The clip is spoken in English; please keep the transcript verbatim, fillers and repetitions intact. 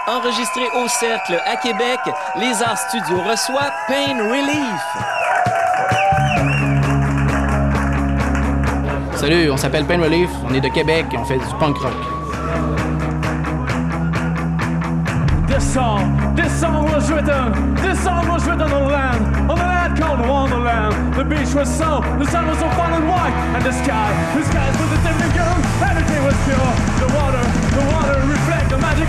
Enregistré au Cercle à Québec, Les Arts Studio reçoit Pain Relief. Salut, on s'appelle Pain Relief, on est de Québec et on fait du punk rock. This song, this song was written, this song was written on the land, on the land called Wonderland. The beach was snow, the sun was so fine and white, and the sky, the skies was a different gold, everything was pure. The water, the water reflect the magic